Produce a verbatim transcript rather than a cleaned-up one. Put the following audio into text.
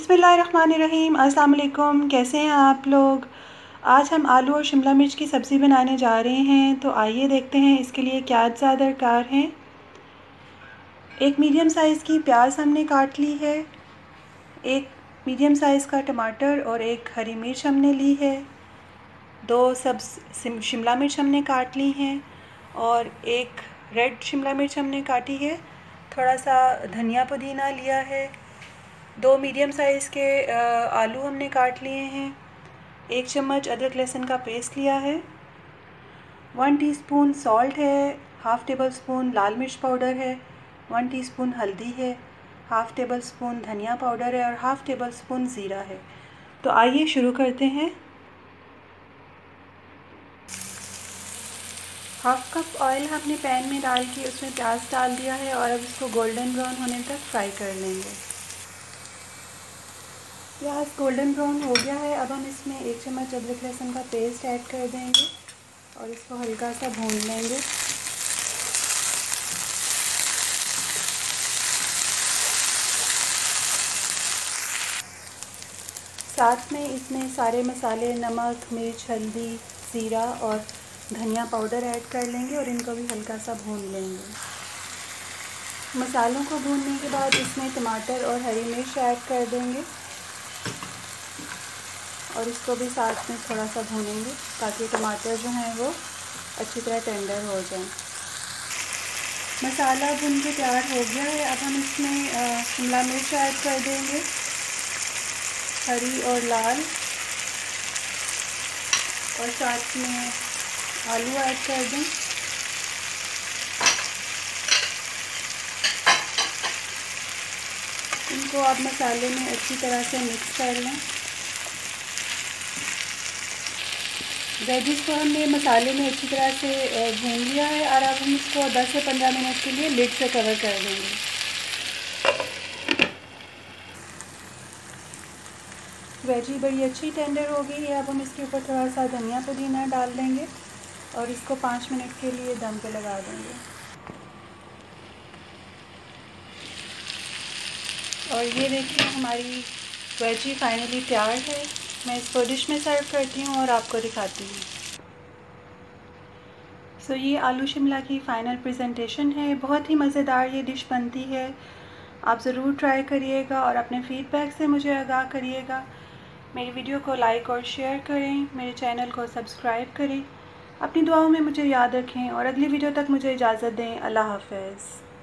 बिस्मिल्लाहिर्रहमानिर्रहीम। अस्सलाम वालेकुम। कैसे हैं आप लोग। आज हम आलू और शिमला मिर्च की सब्ज़ी बनाने जा रहे हैं। तो आइए देखते हैं इसके लिए क्या अज्जा दरकार हैं। एक मीडियम साइज़ की प्याज हमने काट ली है, एक मीडियम साइज़ का टमाटर और एक हरी मिर्च हमने ली है, दो सब शिमला मिर्च हमने काट ली हैं और एक रेड शिमला मिर्च हमने काटी है। थोड़ा सा धनिया पुदीना लिया है, दो मीडियम साइज़ के आलू हमने काट लिए हैं, एक चम्मच अदरक लहसुन का पेस्ट लिया है, वन टीस्पून सॉल्ट है, हाफ़ टेबल स्पून लाल मिर्च पाउडर है, वन टीस्पून हल्दी है, हाफ़ टेबल स्पून धनिया पाउडर है और हाफ़ टेबल स्पून ज़ीरा है। तो आइए शुरू करते हैं। हाफ़ कप ऑयल हमने पैन में डाल के उसमें प्याज डाल दिया है और अब इसको गोल्डन ब्राउन होने तक फ्राई कर लेंगे। प्याज गोल्डन ब्राउन हो गया है। अब हम इसमें एक चम्मच अदरक लहसुन का पेस्ट ऐड कर देंगे और इसको हल्का सा भून लेंगे। साथ में इसमें सारे मसाले नमक, मिर्च, हल्दी, ज़ीरा और धनिया पाउडर ऐड कर लेंगे और इनको भी हल्का सा भून लेंगे। मसालों को भूनने के बाद इसमें टमाटर और हरी मिर्च ऐड कर देंगे और इसको भी साथ में थोड़ा सा भूनेंगे ताकि टमाटर जो हैं वो अच्छी तरह टेंडर हो जाएं। मसाला भून के तैयार हो गया है। अब हम इसमें शिमला मिर्च ऐड कर देंगे, हरी और लाल, और साथ में आलू ऐड कर दें। इनको आप मसाले में अच्छी तरह से मिक्स कर लें। वेजिस को हमने मसाले में अच्छी तरह से भून लिया है और अब हम इसको दस से पंद्रह मिनट के लिए लिड से कवर कर देंगे। वेजी बड़ी अच्छी टेंडर हो गई है। अब हम इसके ऊपर थोड़ा सा धनिया पुदीना डाल देंगे और इसको पाँच मिनट के लिए दम पे लगा देंगे। और ये देखिए हमारी वेजी फाइनली तैयार है। मैं इसको डिश में सर्व करती हूँ और आपको दिखाती हूँ। सो so, ये आलू शिमला की फ़ाइनल प्रेजेंटेशन है। बहुत ही मज़ेदार ये डिश बनती है। आप ज़रूर ट्राई करिएगा और अपने फ़ीडबैक से मुझे आगाह करिएगा। मेरी वीडियो को लाइक और शेयर करें, मेरे चैनल को सब्सक्राइब करें, अपनी दुआओं में मुझे याद रखें और अगली वीडियो तक मुझे इजाज़त दें। अल्लाह हाफ़िज़।